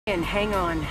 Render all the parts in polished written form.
And hang on.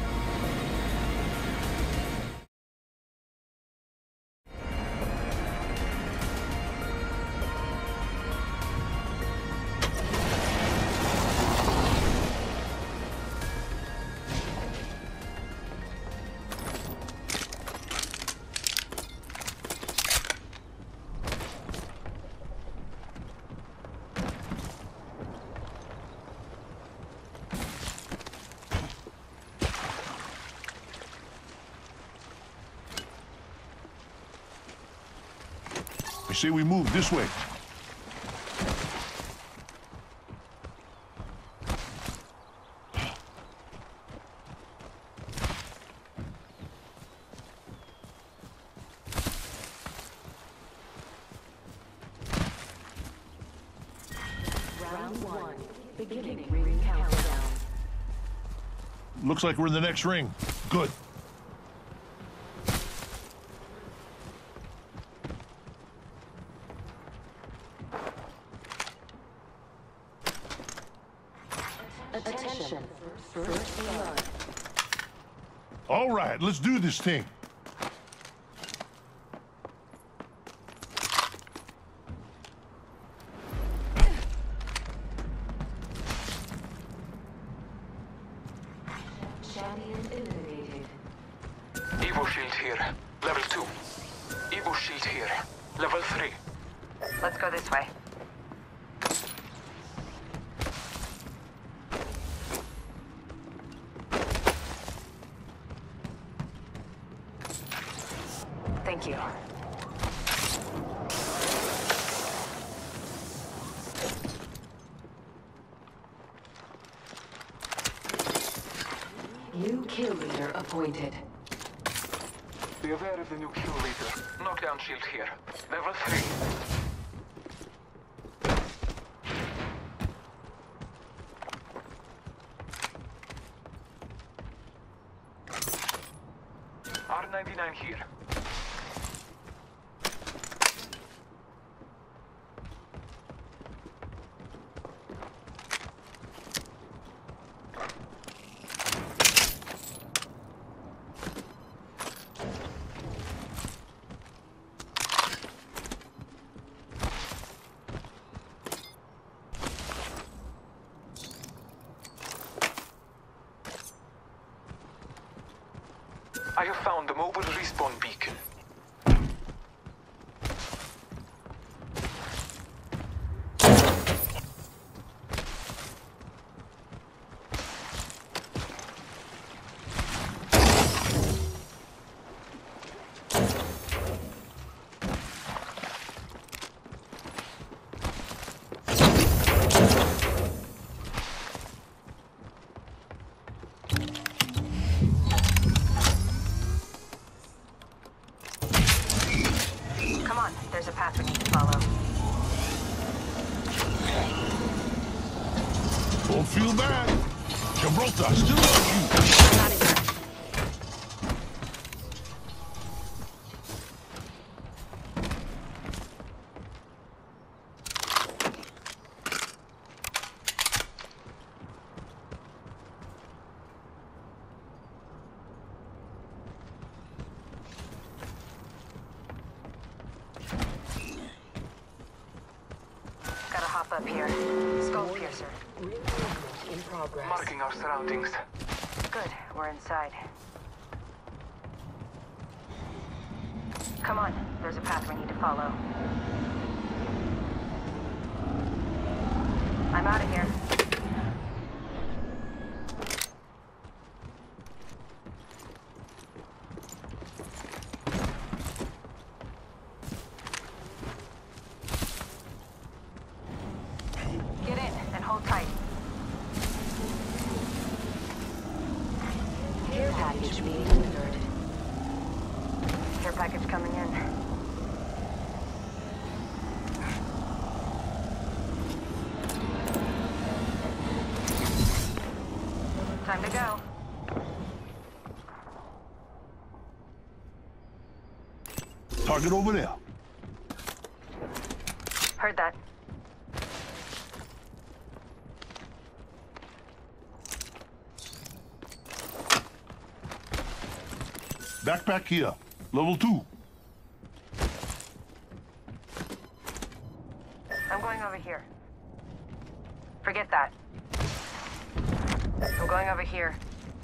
I say we move this way. Round 1. Beginning ring countdown. Looks like we're in the next ring. Good. Attention. First blood. All right, let's do this thing. Champion eliminated. Evo shield here. Level 2. Evo shield here. Level 3. Let's go this way. Thank you. New kill leader appointed. Be aware of the new kill leader. Knockdown shield here. Level 3. R99 here. I have found the mobile respawn beacon. Come on, there's a path we need to follow. Don't feel bad. Gibraltar still loves you. Not in here. Gotta hop up here. Skull piercer. Reinforcement in progress. Marking our surroundings. Good, we're inside. Come on, there's a path we need to follow. I'm out of here. Get in and hold tight. Care package being delivered. Care package coming in. Time to go. Target over there. Heard that. Backpack here. Level 2. I'm going over here. Forget that. I'm going over here.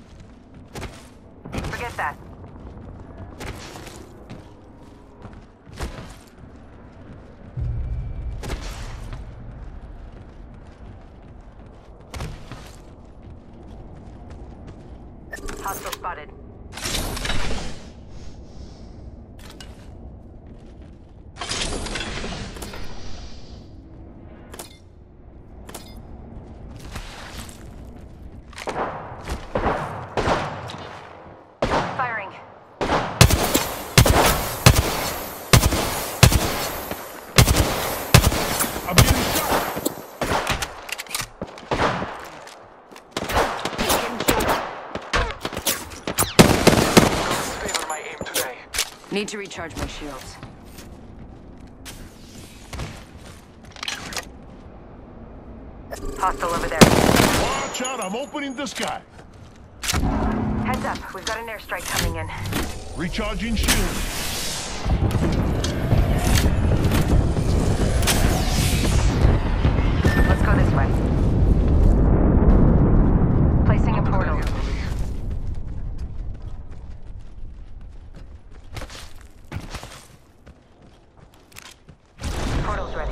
Forget that. Hostile spotted. Firing. I'm getting shot. Favor my aim today. Need to recharge my shields. Hostile over there. Watch out, I'm opening the sky. Heads up, we've got an airstrike coming in. Recharging shield. Let's go this way. Placing a portal. Portal's ready.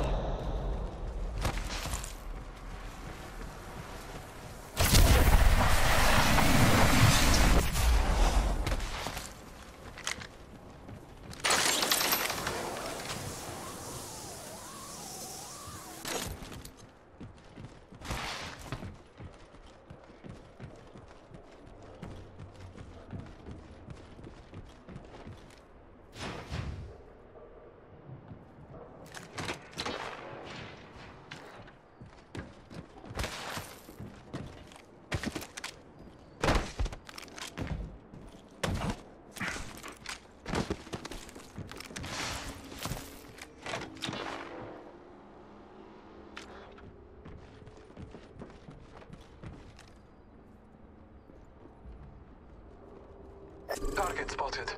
Target spotted.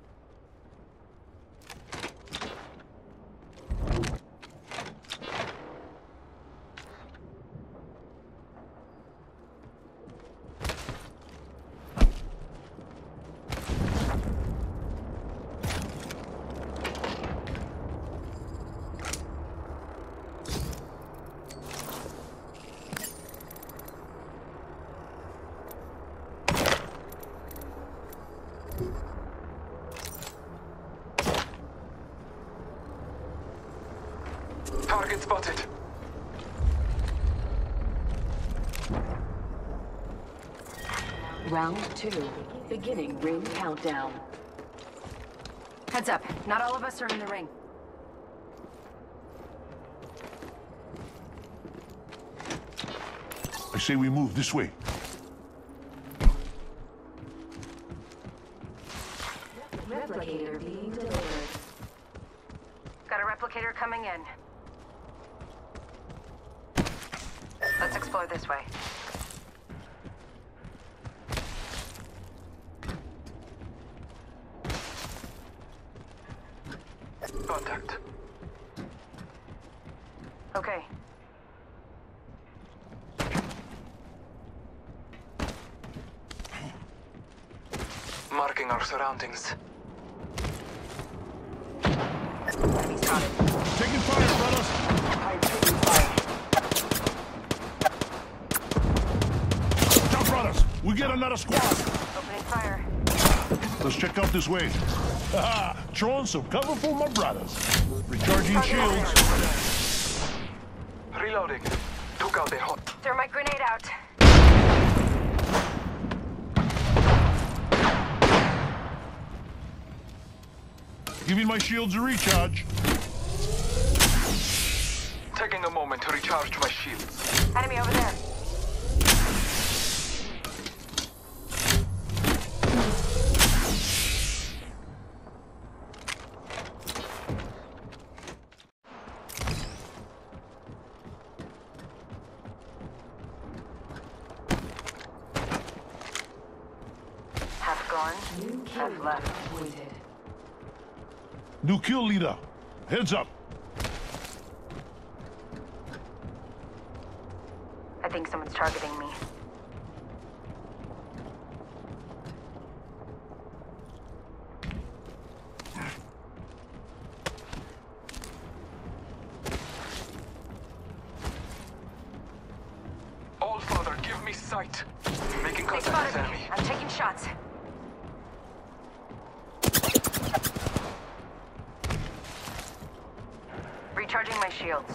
Target spotted. Round 2. Beginning ring countdown. Heads up, not all of us are in the ring. I say we move this way. Replicator being delivered. Got a replicator coming in. Let's explore this way. Contact. Okay. Marking our surroundings. Enemy spotted. Taking fire, brothers. I'm taking fire. Jump, brothers. We get another squad. Opening fire. Let's check out this way. Haha, throwing some cover for my brothers. Recharging shields. Reloading. Took out a hot. Throw my grenade out. Giving my shields a recharge. Taking a moment to recharge my shields. Enemy over there. Have to go gone. New kill I've left. appointed. New kill leader. Heads up. I think someone's targeting me. All Father, give me sight. Making They contact spotted with me. enemy. I'm taking shots. Recharging my shields.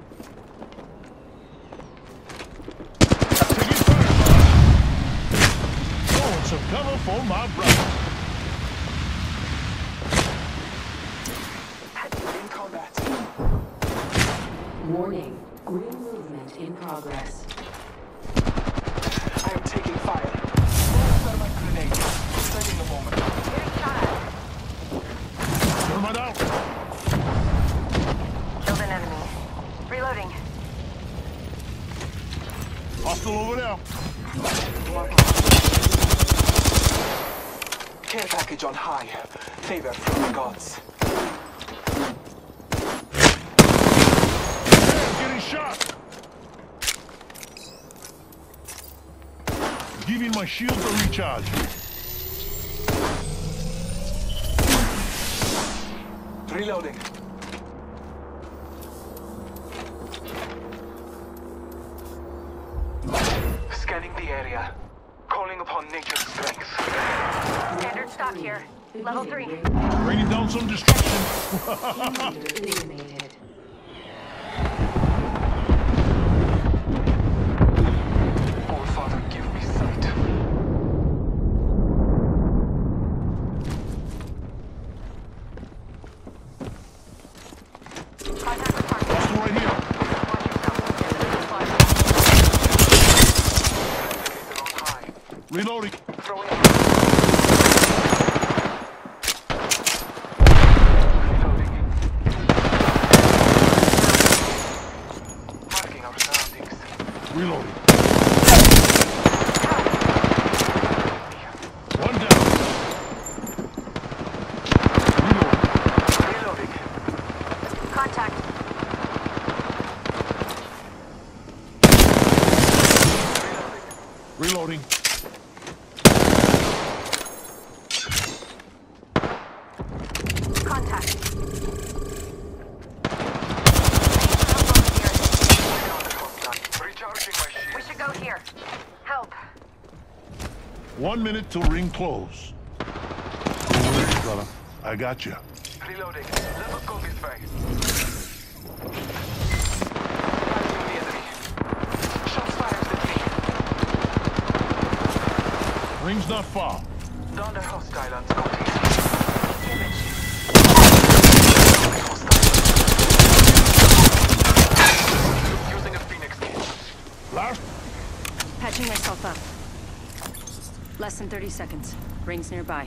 Taking fire. Throwing some cover for my brother. In combat. Warning. Ring movement in progress. I am taking fire. Thermite grenade. Setting a moment. Getting shot at. Thermite out. Killed an enemy. Reloading. Hostile over there. Care package on high. Favor from the gods. Man, getting shot. Giving my shield a recharge. Reloading. Scanning the area. Calling upon nature's strength. Standard stock here. Level 3. Raining down some destruction. Eliminated. All Father, give me sight. Contact with target. Hostile right here. Watch Replicator on high. Reloading. Throwing. Reloading. Marking our surroundings. Reloading. One down. Reloading. Reloading. Contact. Reloading. Contact. Recharging my shield. We should go here. Help. 1 minute till ring close. Don't worry, brother. I got you. Reloading. Let us go this way. Firing on the enemy. Shots fired at me. Ring's not far. Down the hostile on scouting. Hostile. Using a Phoenix kit. Last. Patching myself up. Less than 30 seconds. Rings nearby.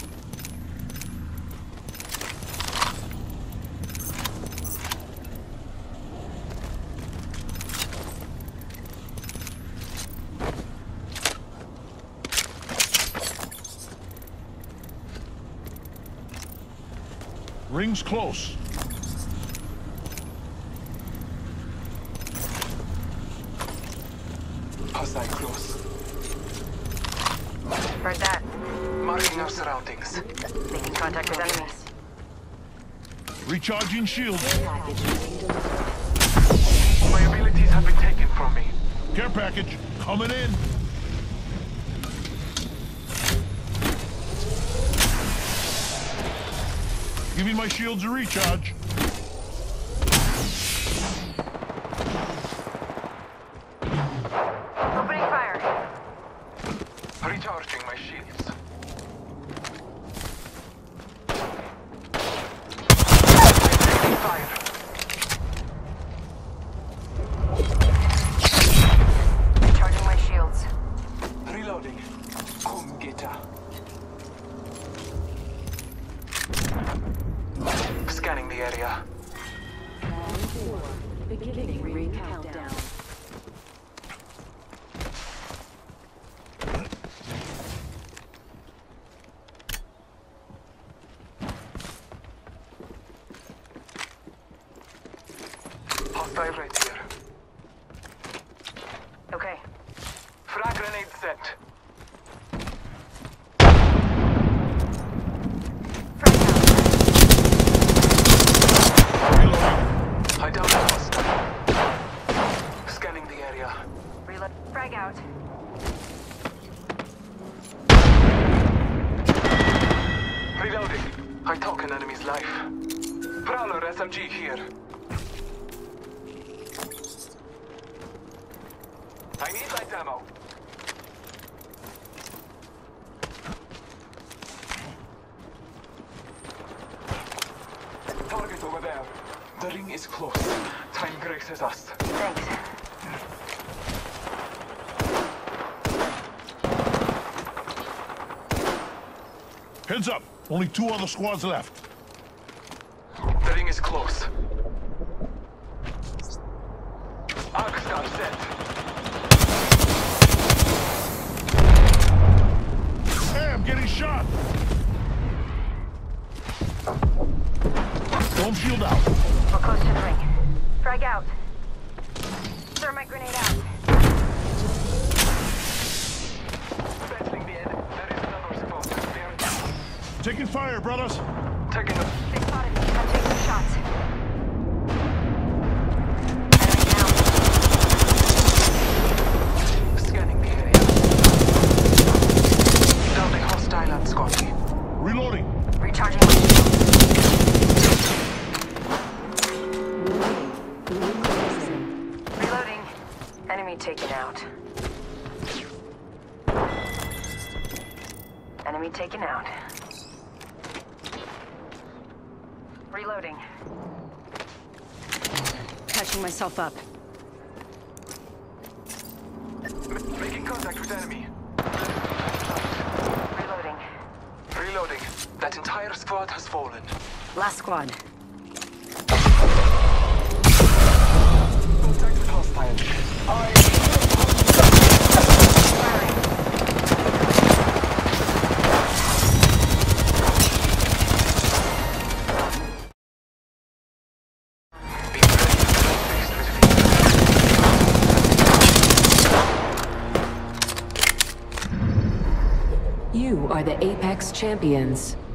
Ring's close. Hostile close. Heard that. Marking our surroundings. Making contact with enemies. Recharging shield. Package being delivered. My abilities have been taken from me. Care package coming in. Giving my shields a recharge. Opening fire. Recharging my shields. Taking fire. Recharging my shields. Reloading. Come get her. Scanning the area. Round 4. Beginning ring countdown. Hostile right here. Okay. Frag grenade set. Frag out. Reloading. I down the hostile. Scanning the area. Reload. Frag out. Reloading. I took an enemy's life. Prowler SMG here. I need light ammo. Target over there. The ring is close. Time graces us. Thanks. Heads up. Only 2 other squads left. The ring is close. Arc star set. Hey, I'm getting shot. Storm shield out. We're close to the ring. Frag out. Thermite grenade out. Battling the end. There is another spot. There. Taking fire, brothers. Taking a... They spotted me. I'm taking shots. Enemy Scanning the area. Down the hostile at Scotty. Reloading. down. Recharging my shield. Reloading. Enemy taken out. Enemy taken out. Reloading. Patching myself up. Making contact with enemy. Reloading. Reloading. That entire squad has fallen. Last squad. Contact with hostile. You are the Apex Champions.